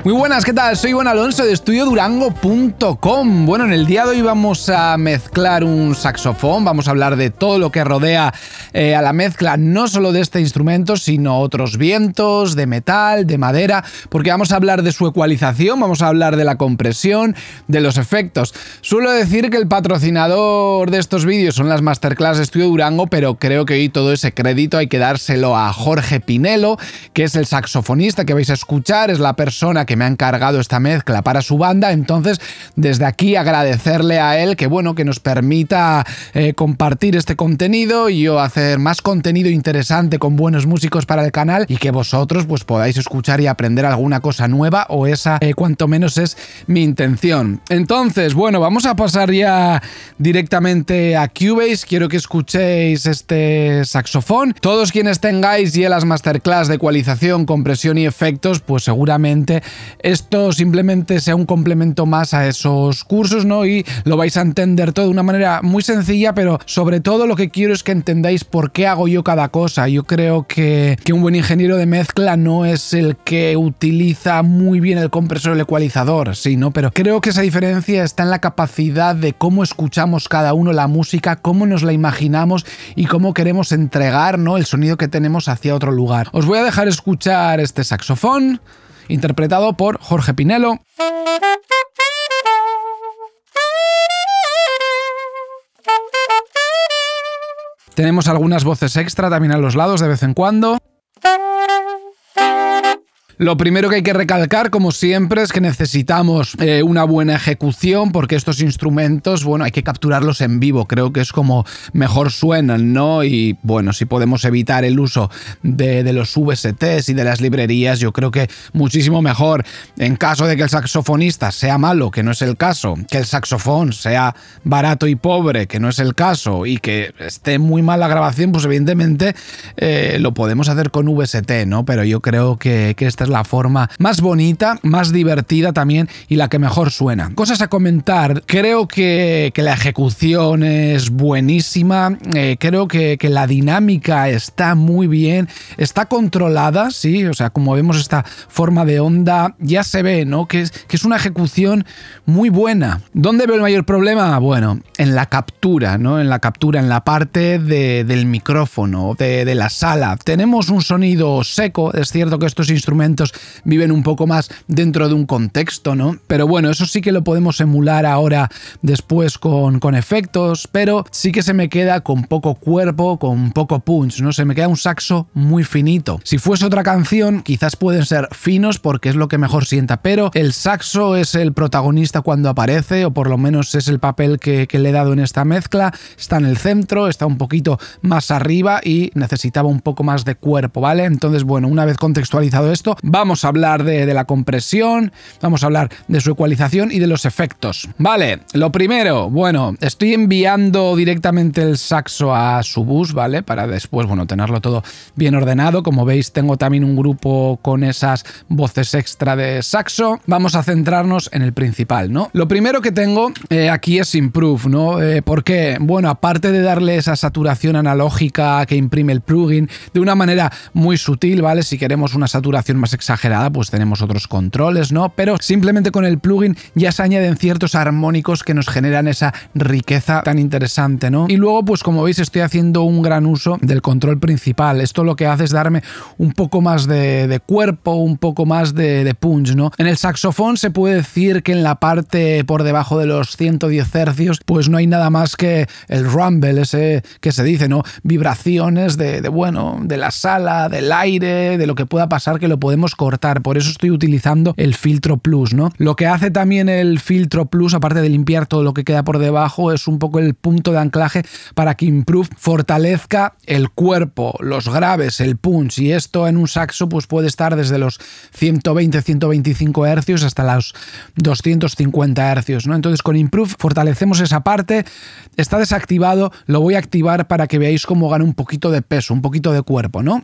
Muy buenas, ¿qué tal? Soy Iván Alonso de estudiodurango.com. Bueno, en el día de hoy vamos a mezclar un saxofón, vamos a hablar de todo lo que rodea a la mezcla, no solo de este instrumento, sino otros vientos, de metal, de madera, porque vamos a hablar de su ecualización, vamos a hablar de la compresión, de los efectos. Suelo decir que el patrocinador de estos vídeos son las Masterclass de Estudio Durango, pero creo que hoy todo ese crédito hay que dárselo a Jorge Pinelo, que es el saxofonista que vais a escuchar, es la persona que me ha encargado esta mezcla para su banda. Entonces, desde aquí agradecerle a él que, bueno, que nos permita compartir este contenido y yo hacer más contenido interesante con buenos músicos para el canal y que vosotros pues podáis escuchar y aprender alguna cosa nueva, o esa cuanto menos es mi intención. Entonces, bueno, vamos a pasar ya directamente a Cubase. Quiero que escuchéis este saxofón. Todos quienes tengáis ya las Masterclass de ecualización, compresión y efectos, pues seguramente esto simplemente sea un complemento más a esos cursos, ¿no? Y lo vais a entender todo de una manera muy sencilla, pero sobre todo lo que quiero es que entendáis por qué hago yo cada cosa. Yo creo que un buen ingeniero de mezcla no es el que utiliza muy bien el compresor o el ecualizador, sí, ¿no? Pero creo que esa diferencia está en la capacidad de cómo escuchamos cada uno la música, cómo nos la imaginamos y cómo queremos entregar, ¿no?, el sonido que tenemos hacia otro lugar. Os voy a dejar escuchar este saxofón interpretado por Jorge Pinelo. Tenemos algunas voces extra también a los lados de vez en cuando. Lo primero que hay que recalcar, como siempre, es que necesitamos una buena ejecución, porque estos instrumentos, bueno, hay que capturarlos en vivo, creo que es como mejor suenan, ¿no? Y bueno, si podemos evitar el uso de los VSTs y de las librerías, yo creo que muchísimo mejor. En caso de que el saxofonista sea malo, que no es el caso, que el saxofón sea barato y pobre, que no es el caso, y que esté muy mal la grabación, pues evidentemente lo podemos hacer con VST, ¿no? Pero yo creo que esta es la forma más bonita, más divertida también y la que mejor suena. Cosas a comentar: creo que la ejecución es buenísima, creo que la dinámica está muy bien, está controlada, sí, o sea, como vemos esta forma de onda, ya se ve, ¿no?, que es una ejecución muy buena. ¿Dónde veo el mayor problema? Bueno, en la captura, ¿no?, en la captura, en la parte del micrófono, de la sala. Tenemos un sonido seco, es cierto que estos instrumentos viven un poco más dentro de un contexto, ¿no? Pero bueno, eso sí que lo podemos emular ahora después con efectos, pero sí que se me queda con poco cuerpo, con poco punch, ¿no? Se me queda un saxo muy finito. Si fuese otra canción, quizás pueden ser finos porque es lo que mejor sienta, pero el saxo es el protagonista cuando aparece, o por lo menos es el papel que le he dado en esta mezcla. Está en el centro, está un poquito más arriba y necesitaba un poco más de cuerpo, ¿vale? Entonces, bueno, una vez contextualizado esto, vamos a hablar de la compresión, vamos a hablar de su ecualización y de los efectos. Vale, lo primero, bueno, estoy enviando directamente el saxo a su bus, ¿vale? Para después, bueno, tenerlo todo bien ordenado. Como veis, tengo también un grupo con esas voces extra de saxo. Vamos a centrarnos en el principal, ¿no? Lo primero que tengo aquí es Improve, ¿no? ¿Por qué? Bueno, aparte de darle esa saturación analógica que imprime el plugin de una manera muy sutil, ¿vale? Si queremos una saturación más exagerada, pues tenemos otros controles, ¿no? Pero simplemente con el plugin ya se añaden ciertos armónicos que nos generan esa riqueza tan interesante, ¿no? Y luego, pues como veis, estoy haciendo un gran uso del control principal. Esto lo que hace es darme un poco más de cuerpo, un poco más de punch, ¿no? En el saxofón se puede decir que en la parte por debajo de los 110 Hz, pues no hay nada más que el rumble, ese que se dice, ¿no? Vibraciones bueno, de la sala, del aire, de lo que pueda pasar, que lo podemos cortar. Por eso estoy utilizando el filtro plus, ¿no? Lo que hace también el filtro plus, aparte de limpiar todo lo que queda por debajo, es un poco el punto de anclaje para que Improve fortalezca el cuerpo, los graves, el punch, y esto en un saxo pues puede estar desde los 120-125 Hz hasta los 250 Hz, ¿no? Entonces con Improve fortalecemos esa parte. Está desactivado, lo voy a activar para que veáis cómo gana un poquito de peso, un poquito de cuerpo, ¿no?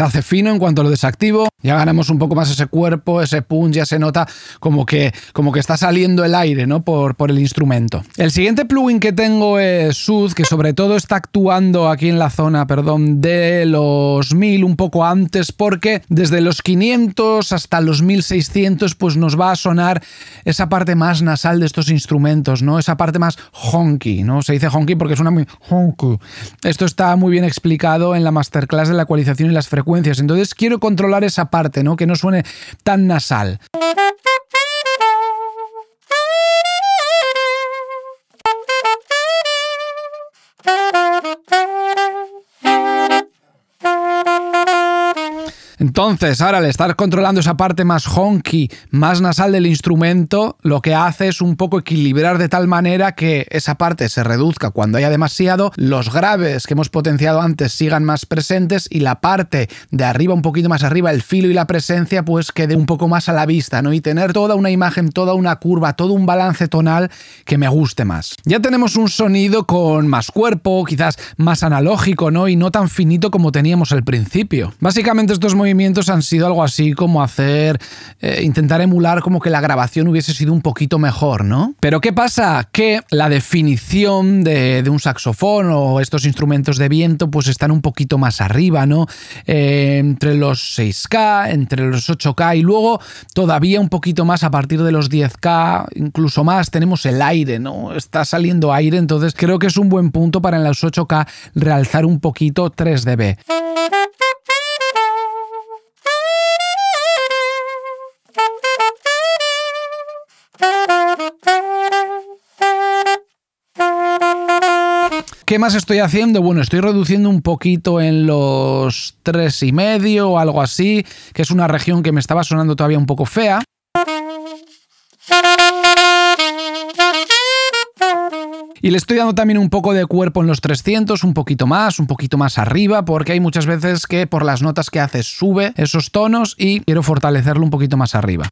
se hace fino en cuanto lo desactivo. Ya ganamos un poco más ese cuerpo, ese punch, ya se nota como que está saliendo el aire, ¿no? por el instrumento. El siguiente plugin que tengo es Soothe, que sobre todo está actuando aquí en la zona, de los 1000, un poco antes, porque desde los 500 hasta los 1600 pues nos va a sonar esa parte más nasal de estos instrumentos, ¿no? Esa parte más honky, ¿no? Se dice honky porque suena muy honky. Esto está muy bien explicado en la masterclass de la ecualización y las frecuencias. Entonces quiero controlar esa parte, ¿no? Que no suene tan nasal. Entonces, ahora al estar controlando esa parte más honky, más nasal del instrumento, lo que hace es un poco equilibrar de tal manera que esa parte se reduzca cuando haya demasiado, los graves que hemos potenciado antes sigan más presentes y la parte de arriba, un poquito más arriba, el filo y la presencia, pues quede un poco más a la vista, ¿no? Y tener toda una imagen, toda una curva, todo un balance tonal que me guste más. Ya tenemos un sonido con más cuerpo, quizás más analógico, ¿no? Y no tan finito como teníamos al principio. Básicamente estos movimientos han sido algo así como intentar emular como que la grabación hubiese sido un poquito mejor, ¿no? Pero ¿qué pasa? Que la definición de un saxofón o estos instrumentos de viento pues están un poquito más arriba, ¿no? Entre los 6K, entre los 8K y luego todavía un poquito más a partir de los 10K, incluso más, tenemos el aire, ¿no? Está saliendo aire, entonces creo que es un buen punto para en los 8K realzar un poquito 3 dB. ¿Qué más estoy haciendo? Bueno, estoy reduciendo un poquito en los 3,5 o algo así, que es una región que me estaba sonando todavía un poco fea. Y le estoy dando también un poco de cuerpo en los 300, un poquito más arriba, porque hay muchas veces que por las notas que hace sube esos tonos y quiero fortalecerlo un poquito más arriba.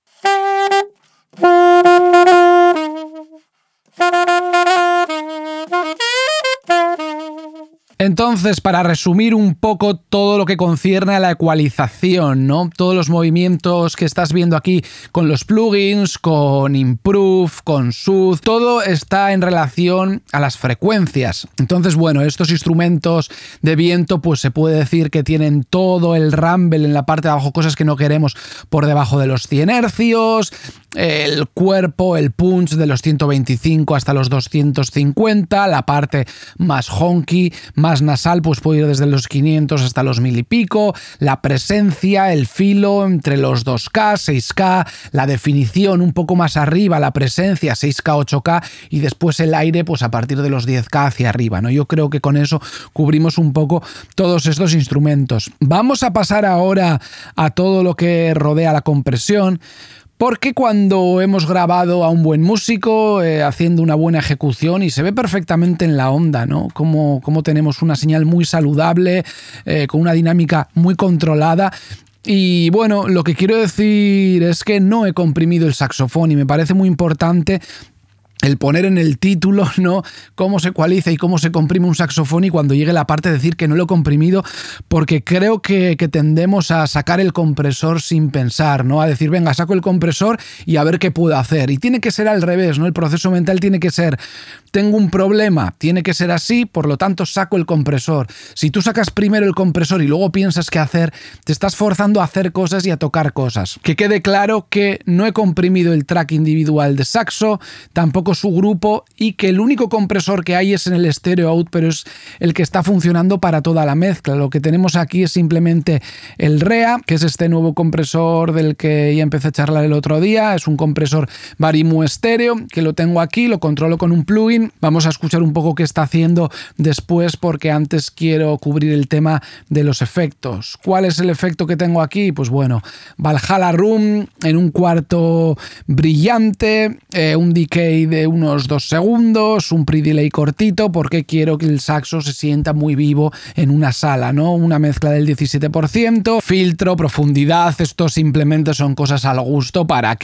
Entonces, para resumir un poco todo lo que concierne a la ecualización, ¿no? Todos los movimientos que estás viendo aquí con los plugins, con Improve, con Soothe, todo está en relación a las frecuencias. Entonces, bueno, estos instrumentos de viento, pues se puede decir que tienen todo el rumble en la parte de abajo, cosas que no queremos por debajo de los 100 hercios, el cuerpo, el punch de los 125 hasta los 250, la parte más honky, más nasal, pues puede ir desde los 500 hasta los 1000 y pico, la presencia, el filo entre los 2K, 6K, la definición un poco más arriba, la presencia 6K, 8K y después el aire pues a partir de los 10K hacia arriba, ¿no? Yo creo que con eso cubrimos un poco todos estos instrumentos. Vamos a pasar ahora a todo lo que rodea la compresión. Porque cuando hemos grabado a un buen músico haciendo una buena ejecución y se ve perfectamente en la onda, ¿no? Como tenemos una señal muy saludable, con una dinámica muy controlada. Y bueno, lo que quiero decir es que no he comprimido el saxofón y me parece muy importante el poner en el título, ¿no?, cómo se ecualiza y cómo se comprime un saxofón y cuando llegue la parte decir que no lo he comprimido, porque creo que tendemos a sacar el compresor sin pensar, ¿no? A decir, venga, saco el compresor y a ver qué puedo hacer. Y tiene que ser al revés, ¿no? El proceso mental tiene que ser, tengo un problema, tiene que ser así, por lo tanto saco el compresor. Si tú sacas primero el compresor y luego piensas qué hacer, te estás forzando a hacer cosas y a tocar cosas. Que quede claro que no he comprimido el track individual de saxo, tampoco su grupo, y que el único compresor que hay es en el stereo out, pero es el que está funcionando para toda la mezcla. Lo que tenemos aquí es simplemente el REA, que es este nuevo compresor del que ya empecé a charlar el otro día. Es un compresor Varimu estéreo, que lo tengo aquí, lo controlo con un plugin. Vamos a escuchar un poco qué está haciendo después, porque antes quiero cubrir el tema de los efectos. ¿Cuál es el efecto que tengo aquí? Pues bueno, Valhalla Room en un cuarto brillante, un decay de unos 2 segundos, un pre-delay cortito, porque quiero que el saxo se sienta muy vivo en una sala, ¿no? Una mezcla del 17%, filtro, profundidad, esto simplemente son cosas al gusto para que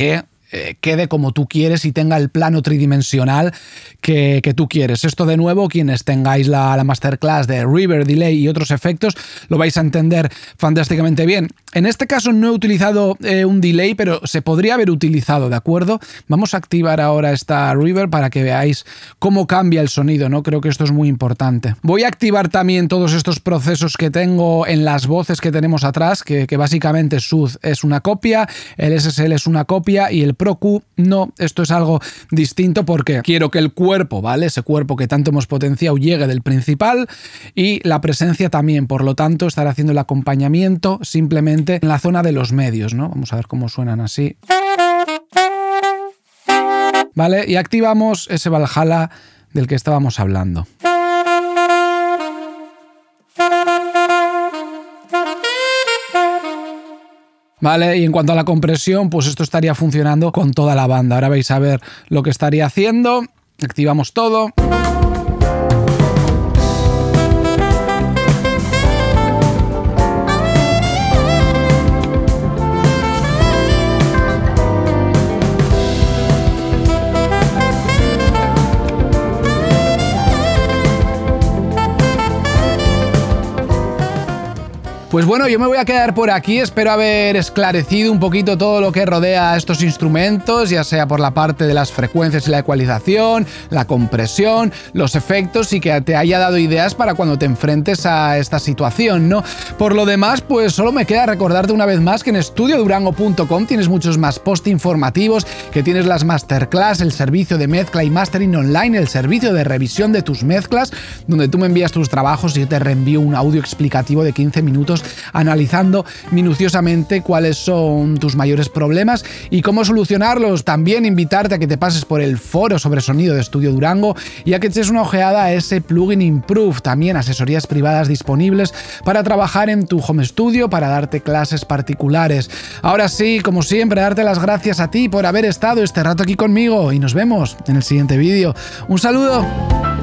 quede como tú quieres y tenga el plano tridimensional que tú quieres. Esto, de nuevo, quienes tengáis la masterclass de River, Delay y otros efectos, lo vais a entender fantásticamente bien. En este caso no he utilizado un delay, pero se podría haber utilizado, ¿de acuerdo? Vamos a activar ahora esta River para que veáis cómo cambia el sonido, ¿no? Creo que esto es muy importante. Voy a activar también todos estos procesos que tengo en las voces que tenemos atrás, que básicamente Sooth es una copia, el SSL es una copia y el Pro Q no. Esto es algo distinto porque quiero que el cuerpo, ¿vale? Ese cuerpo que tanto hemos potenciado llegue del principal y la presencia también. Por lo tanto, estaré haciendo el acompañamiento simplemente en la zona de los medios, ¿no? Vamos a ver cómo suenan así. Vale, y activamos ese Valhalla del que estábamos hablando. Vale, y en cuanto a la compresión, pues esto estaría funcionando con toda la banda. Ahora vais a ver lo que estaría haciendo. Activamos todo. Pues bueno, yo me voy a quedar por aquí, espero haber esclarecido un poquito todo lo que rodea a estos instrumentos, ya sea por la parte de las frecuencias y la ecualización, la compresión, los efectos, y que te haya dado ideas para cuando te enfrentes a esta situación, ¿no? Por lo demás, pues solo me queda recordarte una vez más que en estudiodurango.com tienes muchos más posts informativos, que tienes las masterclass, el servicio de mezcla y mastering online, el servicio de revisión de tus mezclas, donde tú me envías tus trabajos y yo te reenvío un audio explicativo de 15 minutos analizando minuciosamente cuáles son tus mayores problemas y cómo solucionarlos. También invitarte a que te pases por el foro sobre sonido de Estudio Durango y a que eches una ojeada a ese plugin Improve. También asesorías privadas disponibles para trabajar en tu home studio, para darte clases particulares. Ahora sí, como siempre, darte las gracias a ti por haber estado este rato aquí conmigo y nos vemos en el siguiente vídeo. Un saludo.